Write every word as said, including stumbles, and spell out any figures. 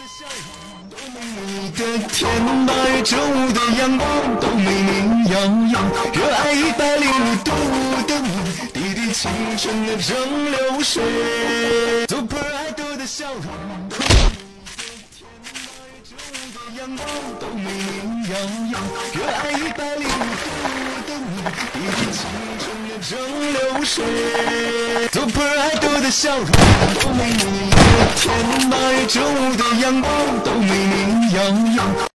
你的天马月正午的阳光都美丽洋洋，热爱一百零五度的你，滴滴青春的蒸馏水 ，Super Idol 的笑容。阳光都美丽洋洋，热爱一百零五度的你，滴滴青春的蒸馏水。Super Idol 的笑容都美丽，天马月正午的阳光都美丽洋洋。